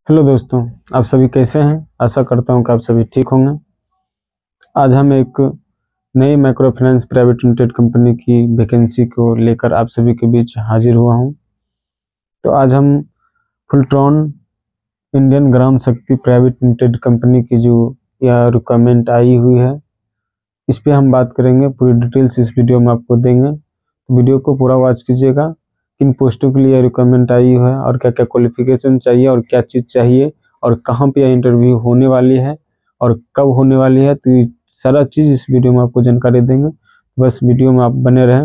Hello दोस्तों, आप सभी कैसे हैं। आशा करता हूं कि आप सभी ठीक होंगे। आज हम एक नई micro finance private limited company की वैकेंसी को लेकर आप सभी के बीच हाजिर हुआ हूं। तो आज हम फुलट्रॉन इंडियन ग्राम शक्ति प्राइवेट लिमिटेड कंपनी की जो यह रिक्वायरमेंट आई हुई है, इस पे हम बात करेंगे। पूरी डिटेल्स इस वीडियो में आपको देंगे, तो वीडियो को पूरा वॉच कीजिएगा। किन पोस्टों के लिए रिक्वायरमेंट आई है और क्या क्या क्वालिफिकेशन चाहिए और क्या चीज़ चाहिए और कहाँ पे यह इंटरव्यू होने वाली है और कब होने वाली है, तो ये सारा चीज़ इस वीडियो में आपको जानकारी देंगे। बस वीडियो में आप बने रहें।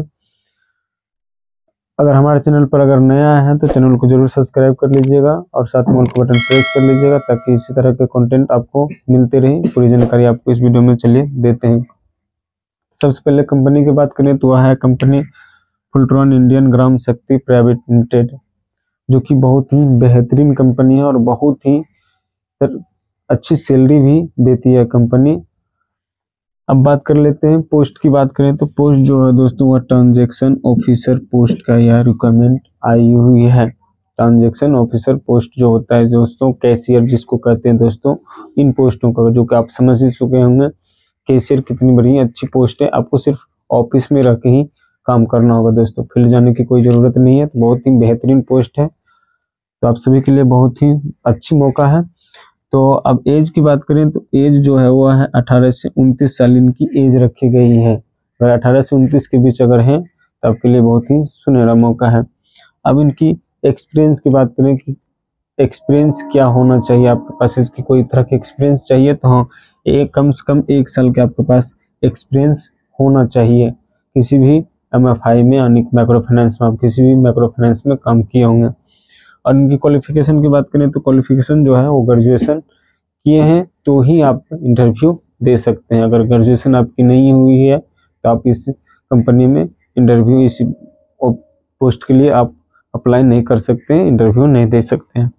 अगर हमारे चैनल पर अगर नया है तो चैनल को जरूर सब्सक्राइब कर लीजिएगा और साथ में का बटन प्रेस कर लीजिएगा, ताकि इसी तरह के कंटेंट आपको मिलते रहे। पूरी जानकारी आपको इस वीडियो में चलिए देते हैं। सबसे पहले कंपनी की बात करें तो वह है कंपनी फुलट्रॉन इंडियन ग्राम शक्ति प्राइवेट लिमिटेड, जो कि बहुत ही बेहतरीन कंपनी है और बहुत ही अच्छी सैलरी भी देती है कंपनी। अब बात कर लेते हैं पोस्ट की। बात करें तो पोस्ट जो है दोस्तों, वह ट्रांजैक्शन ऑफिसर पोस्ट का यह रिक्वायरमेंट आई हुई है। ट्रांजैक्शन ऑफिसर पोस्ट जो होता है दोस्तों, कैशियर जिसको कहते हैं दोस्तों, इन पोस्टों का जो कि आप समझ ही चुके होंगे। कैशियर कितनी बड़ी अच्छी पोस्ट है, आपको सिर्फ ऑफिस में रह के ही काम करना होगा दोस्तों, फील्ड जाने की कोई ज़रूरत नहीं है। तो बहुत ही बेहतरीन पोस्ट है, तो आप सभी के लिए बहुत ही अच्छी मौका है। तो अब एज की बात करें तो एज जो है वो है 18 से 29 साल इनकी एज रखी गई है। अगर 18 से 29 के बीच अगर है तो आपके लिए बहुत ही सुनहरा मौका है। अब इनकी एक्सपीरियंस की बात करें कि एक्सपीरियंस क्या होना चाहिए आपके पास, इसकी कोई तरह की एक्सपीरियंस चाहिए तो हाँ, एक कम से कम 1 साल के आपके पास एक्सपीरियंस होना चाहिए किसी भी MFI में, यानी माइक्रो फाइनेंस में। आप किसी भी माइक्रो फाइनेंस में काम किए होंगे। और इनकी क्वालिफिकेशन की बात करें तो क्वालिफिकेशन जो है वो ग्रेजुएशन किए हैं तो ही आप इंटरव्यू दे सकते हैं। अगर ग्रेजुएशन आपकी नहीं हुई है तो आप इस कंपनी में इंटरव्यू, इस पोस्ट के लिए आप अप्लाई नहीं कर सकते हैं, इंटरव्यू नहीं दे सकते हैं।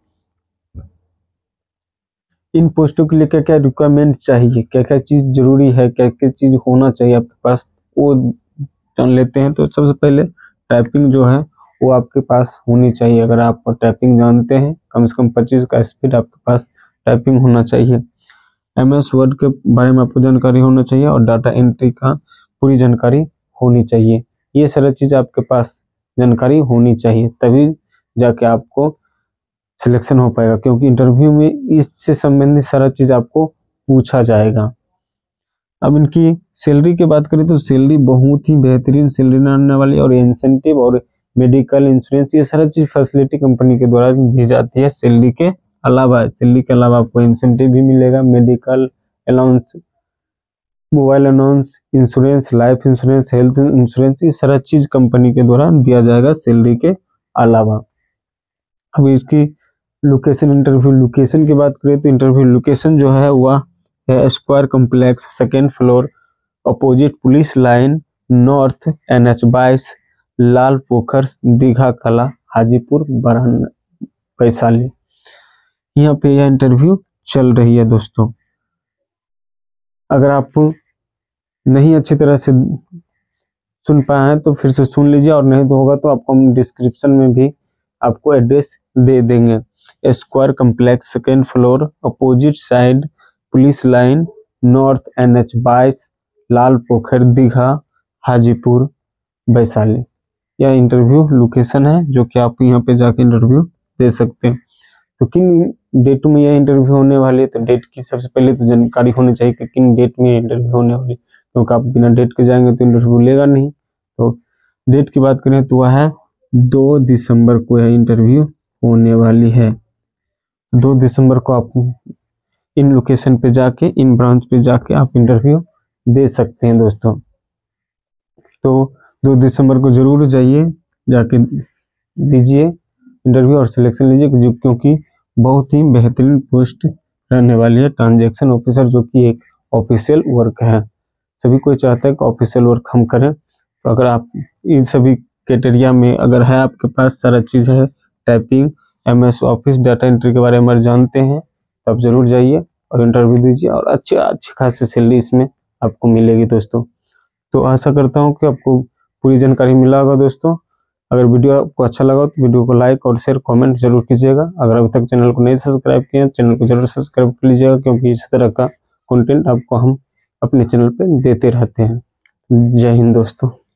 इन पोस्टों के लिए क्या क्या रिक्वायरमेंट चाहिए, क्या क्या चीज़ जरूरी है, क्या क्या चीज़ होना चाहिए आपके पास, वो जान लेते हैं। तो सबसे पहले टाइपिंग जो है वो आपके पास होनी चाहिए। अगर आप टाइपिंग जानते हैं, कम से कम 25 का स्पीड आपके पास टाइपिंग होना चाहिए। MS वर्ड के बारे में आपको जानकारी होना चाहिए और डाटा एंट्री का पूरी जानकारी होनी चाहिए। ये सारा चीज़ आपके पास जानकारी होनी चाहिए, तभी जाके आपको सिलेक्शन हो पाएगा, क्योंकि इंटरव्यू में इससे संबंधित सारा चीज़ आपको पूछा जाएगा। अब इनकी सैलरी की बात करें तो सैलरी बहुत ही बेहतरीन सैलरी आने वाली, और इंसेंटिव और मेडिकल इंश्योरेंस ये सारा चीज़ फैसिलिटी कंपनी के द्वारा दी जाती है। सैलरी के अलावा आपको इंसेंटिव भी मिलेगा, medical allowance, mobile allowance, insurance, life insurance, health insurance, ये सारा चीज़ कंपनी के द्वारा दिया जाएगा सैलरी के अलावा। अब इसकी लोकेशन, इंटरव्यू लोकेशन की बात करें तो इंटरव्यू लोकेशन जो है वह है square complex, second floor, opposite police line, north, NH 22, Lal Pokhar, Digha कला, हाजीपुर, वैशाली। यहाँ पे यह इंटरव्यू चल रही है दोस्तों। अगर आप नहीं अच्छी तरह से सुन पाए हैं तो फिर से सुन लीजिए, और नहीं तो होगा तो आपको हम डिस्क्रिप्शन में भी आपको एड्रेस दे देंगे। Square complex, second floor, opposite side, police line, north, NH 22, Lal Pokhar, Digha, Hajipur, Vaishali. यह इंटरव्यू लोकेशन है जो कि आप यहाँ पे जाके इंटरव्यू दे सकते हैं। तो किन डेट में यह इंटरव्यू होने वाली है, तो डेट की सबसे पहले तो जानकारी होनी चाहिए कि किन डेट में इंटरव्यू होने वाली है, क्योंकि आप बिना डेट के जाएंगे तो इंटरव्यू लेगा नहीं। तो डेट की बात करें तो वह है 2 दिसंबर को यह इंटरव्यू होने वाली है। 2 दिसंबर को आप इन लोकेशन पे जाके, इन ब्रांच पे जाके आप इंटरव्यू दे सकते हैं दोस्तों। तो 2 दिसंबर को जरूर जाइए, जाके दीजिए इंटरव्यू और सिलेक्शन लीजिए, क्योंकि बहुत ही बेहतरीन पोस्ट रहने वाली है ट्रांजैक्शन ऑफिसर, जो कि एक ऑफिशियल वर्क है। सभी कोई चाहता है कि ऑफिशियल वर्क हम करें। तो अगर आप इन सभी क्राइटेरिया में अगर है, आपके पास सारा चीज़ है, typing, MS office, data entry के बारे में जानते हैं, तो आप जरूर जाइए और इंटरव्यू दीजिए, और अच्छी खासी सैलरी इसमें आपको मिलेगी दोस्तों। तो आशा करता हूँ कि आपको पूरी जानकारी मिला होगा दोस्तों। अगर वीडियो आपको अच्छा लगा तो वीडियो को लाइक और शेयर कमेंट जरूर कीजिएगा। अगर अभी तक चैनल को नहीं सब्सक्राइब किए हैं चैनल को जरूर सब्सक्राइब कर लीजिएगा, क्योंकि इस तरह का कंटेंट आपको हम अपने चैनल पे देते रहते हैं। जय हिंद दोस्तों।